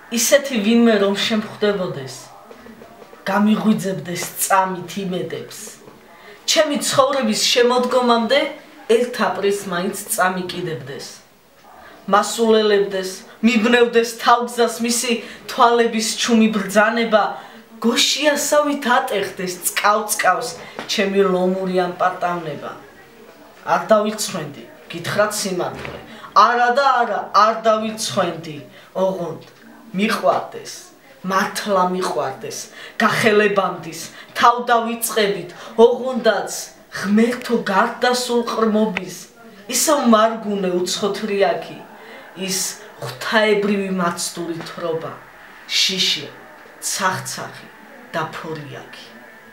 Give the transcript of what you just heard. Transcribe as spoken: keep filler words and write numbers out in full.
ისეთი ვინმე რომ შემხვდებოდეს გამიღვიძებდეს წამით იმედებს ჩემი ცხოვრების შემოდგომამდე ელთაპრის მაინც წამიკიდებდეს მასულელებდეს მიბნევდეს თავგზას მისი თვალების ჩუმი ბრძანება გოშიასავით ატეხდეს წკავ-წკავს ჩემი ლომური ამპარტავნება არ დავიცხვენდი გითხრათ სიმართლე არა და არა არ დავიცხვენდი ოღონდ მიყვარდეს მართლა მიყვარდეს გახელებამდის თავ დავიწყებით ოღონდაც ღმერთო გარდასულ ყრმობის ისევ მარგუნე უცხოთრიაკი ის ღვთაებრივი მაცდური თრობა შიში ცახცახი და ფორიაკი